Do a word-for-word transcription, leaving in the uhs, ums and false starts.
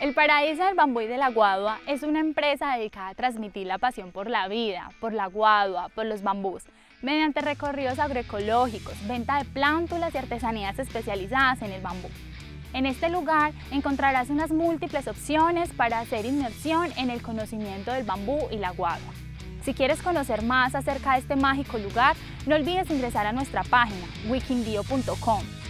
El Paraíso del Bambú y de la Guadua es una empresa dedicada a transmitir la pasión por la vida, por la guadua, por los bambús, mediante recorridos agroecológicos, venta de plántulas y artesanías especializadas en el bambú. En este lugar encontrarás unas múltiples opciones para hacer inmersión en el conocimiento del bambú y la guadua. Si quieres conocer más acerca de este mágico lugar, no olvides ingresar a nuestra página, wikindio punto com.